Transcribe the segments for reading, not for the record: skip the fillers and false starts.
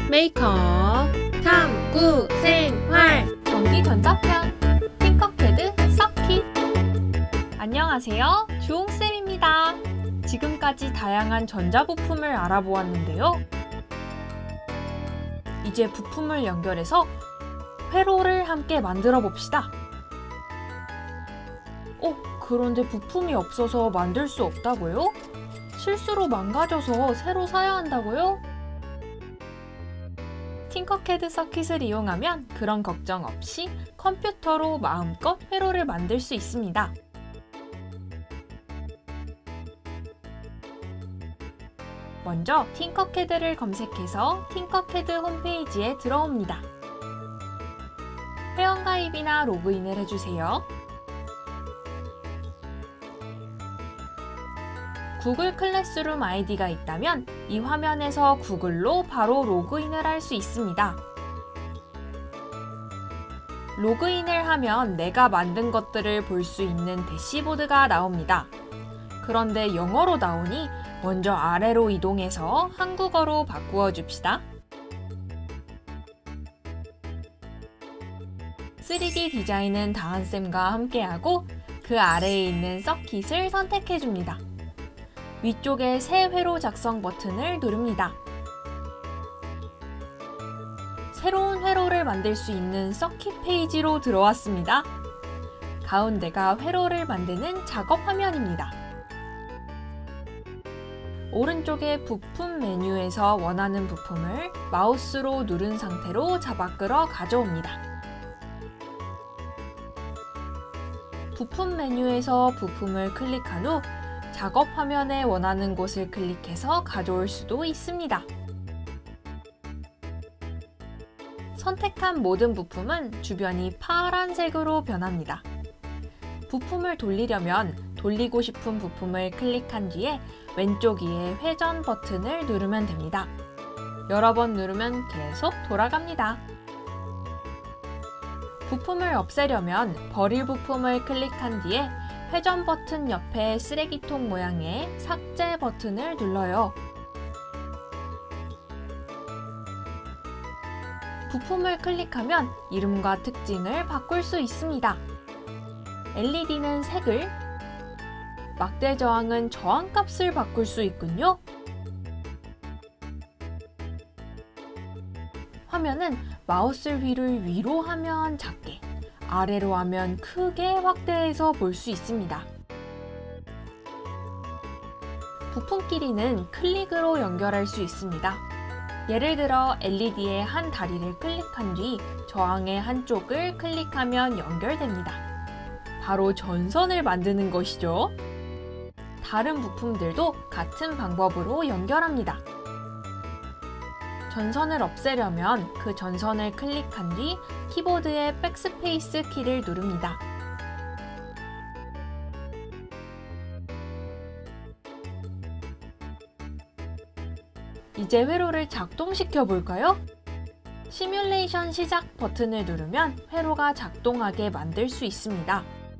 메이커 탐구 생활 전기 전자편 팅커캐드 서킷. 안녕하세요, 주홍쌤입니다. 지금까지 다양한 전자부품을 알아보았는데요. 이제 부품을 연결해서 회로를 함께 만들어 봅시다. 그런데 부품이 없어서 만들 수 없다고요? 실수로 망가져서 새로 사야 한다고요? 팅커캐드 서킷을 이용하면 그런 걱정 없이 컴퓨터로 마음껏 회로를 만들 수 있습니다. 먼저 팅커캐드를 검색해서 팅커캐드 홈페이지에 들어옵니다. 회원가입이나 로그인을 해주세요. 구글 클래스룸 아이디가 있다면 이 화면에서 구글로 바로 로그인을 할 수 있습니다. 로그인을 하면 내가 만든 것들을 볼 수 있는 대시보드가 나옵니다. 그런데 영어로 나오니 먼저 아래로 이동해서 한국어로 바꾸어 줍시다. 3D 디자인은 다한쌤과 함께하고 그 아래에 있는 서킷을 선택해 줍니다. 위쪽에 새 회로 작성 버튼을 누릅니다. 새로운 회로를 만들 수 있는 서킷 페이지로 들어왔습니다. 가운데가 회로를 만드는 작업 화면입니다. 오른쪽에 부품 메뉴에서 원하는 부품을 마우스로 누른 상태로 잡아 끌어 가져옵니다. 부품 메뉴에서 부품을 클릭한 후 작업 화면에 원하는 곳을 클릭해서 가져올 수도 있습니다. 선택한 모든 부품은 주변이 파란색으로 변합니다. 부품을 돌리려면 돌리고 싶은 부품을 클릭한 뒤에 왼쪽 위에 회전 버튼을 누르면 됩니다. 여러 번 누르면 계속 돌아갑니다. 부품을 없애려면 버릴 부품을 클릭한 뒤에 회전 버튼 옆에 쓰레기통 모양의 삭제 버튼을 눌러요. 부품을 클릭하면 이름과 특징을 바꿀 수 있습니다. LED는 색을, 막대 저항은 저항값을 바꿀 수 있군요. 화면은 마우스 휠을 위로 하면 작게, 아래로 하면 크게 확대해서 볼 수 있습니다. 부품 길이는 클릭으로 연결할 수 있습니다. 예를 들어 LED의 한 다리를 클릭한 뒤 저항의 한쪽을 클릭하면 연결됩니다. 바로 전선을 만드는 것이죠. 다른 부품들도 같은 방법으로 연결합니다. 전선을 없애려면 그 전선을 클릭한 뒤 키보드의 백스페이스 키를 누릅니다. 이제 회로를 작동시켜 볼까요? 시뮬레이션 시작 버튼을 누르면 회로가 작동하게 만들 수 있습니다.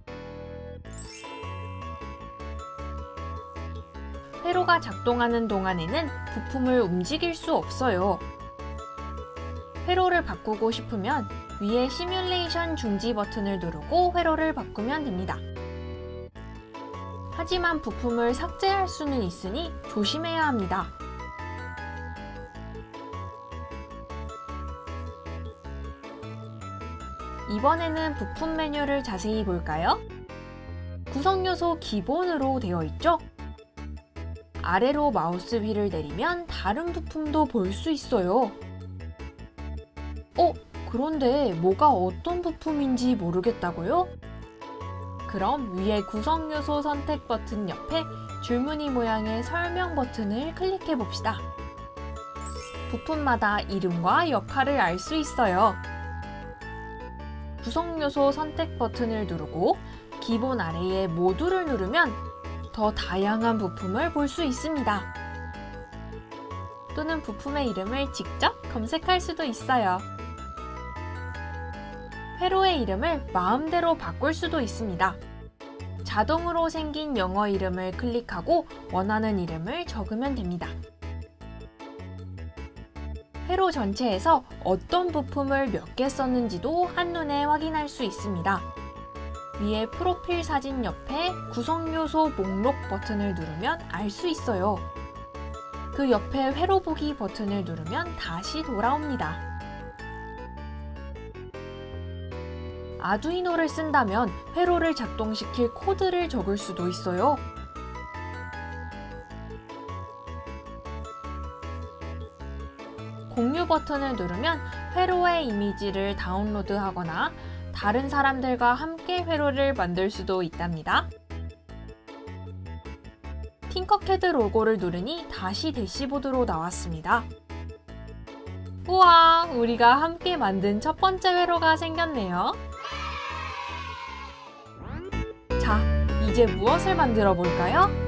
회로가 작동하는 동안에는 부품을 움직일 수 없어요. 회로를 바꾸고 싶으면 위에 시뮬레이션 중지 버튼을 누르고 회로를 바꾸면 됩니다. 하지만 부품을 삭제할 수는 있으니 조심해야 합니다. 이번에는 부품 메뉴를 자세히 볼까요? 구성요소 기본으로 되어 있죠? 아래로 마우스 휠을 내리면 다른 부품도 볼 수 있어요. 그런데 뭐가 어떤 부품인지 모르겠다고요? 그럼 위에 구성요소 선택 버튼 옆에 줄무늬 모양의 설명 버튼을 클릭해 봅시다. 부품마다 이름과 역할을 알 수 있어요. 구성요소 선택 버튼을 누르고 기본 아래에 모두를 누르면 더 다양한 부품을 볼 수 있습니다. 또는 부품의 이름을 직접 검색할 수도 있어요. 회로의 이름을 마음대로 바꿀 수도 있습니다. 자동으로 생긴 영어 이름을 클릭하고 원하는 이름을 적으면 됩니다. 회로 전체에서 어떤 부품을 몇 개 썼는지도 한눈에 확인할 수 있습니다. 위에 프로필 사진 옆에 구성 요소 목록 버튼을 누르면 알 수 있어요. 그 옆에 회로 보기 버튼을 누르면 다시 돌아옵니다. 아두이노를 쓴다면 회로를 작동시킬 코드를 적을 수도 있어요. 공유 버튼을 누르면 회로의 이미지를 다운로드하거나 다른 사람들과 함께 회로를 만들 수도 있답니다. 팅커캐드 로고를 누르니 다시 대시보드로 나왔습니다. 우와, 우리가 함께 만든 첫 번째 회로가 생겼네요. 자, 이제 무엇을 만들어 볼까요?